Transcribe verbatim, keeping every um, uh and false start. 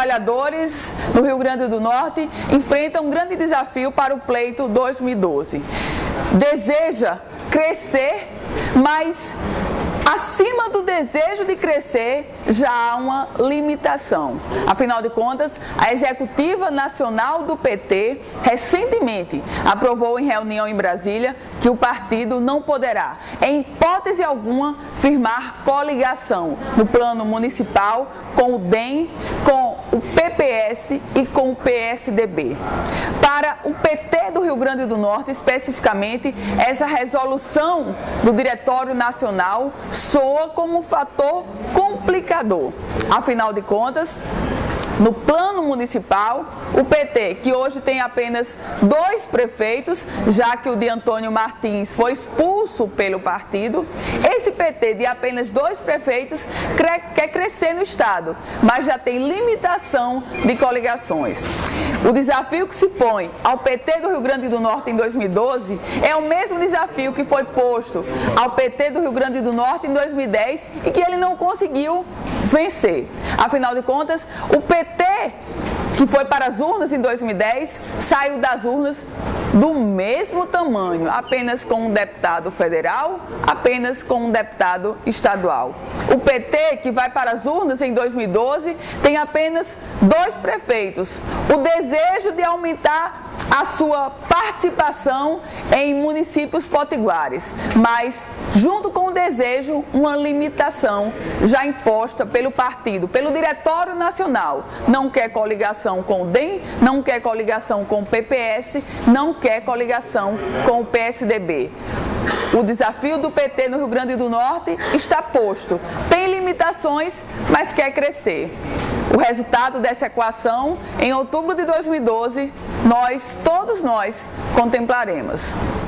trabalhadores no Rio Grande do Norte enfrentam um grande desafio para o pleito dois mil e doze. Deseja crescer, mas acima do desejo de crescer, já há uma limitação. Afinal de contas, a Executiva Nacional do P T recentemente aprovou em reunião em Brasília que o partido não poderá, em hipótese alguma, firmar coligação no plano municipal com o D E M, com o P P S e com o P S D B. Para o P T do Rio Grande do Norte, especificamente, essa resolução do Diretório Nacional soa como um fator complicador. Afinal de contas, no plano municipal, o P T, que hoje tem apenas dois prefeitos, já que o de Antônio Martins foi expulso pelo partido, esse P T de apenas dois prefeitos quer crescer no estado, mas já tem limitação de coligações. O desafio que se põe ao P T do Rio Grande do Norte em dois mil e doze é o mesmo desafio que foi posto ao P T do Rio Grande do Norte em dois mil e dez e que ele não conseguiu vencer. Afinal de contas, o P T que foi para as urnas em dois mil e dez saiu das urnas do mesmo tamanho, apenas com um deputado federal, apenas com um deputado estadual. O P T, que vai para as urnas em dois mil e doze, tem apenas dois prefeitos. O desejo de aumentar a sua participação em municípios potiguares, mas junto com o desejo, uma limitação já imposta pelo partido, pelo Diretório Nacional. Não quer coligação com o D E M, não quer coligação com o P P S, não quer coligação com o P S D B. O desafio do P T no Rio Grande do Norte está posto. Tem limitações, mas quer crescer. O resultado dessa equação, em outubro de dois mil e doze, nós, todos nós, contemplaremos.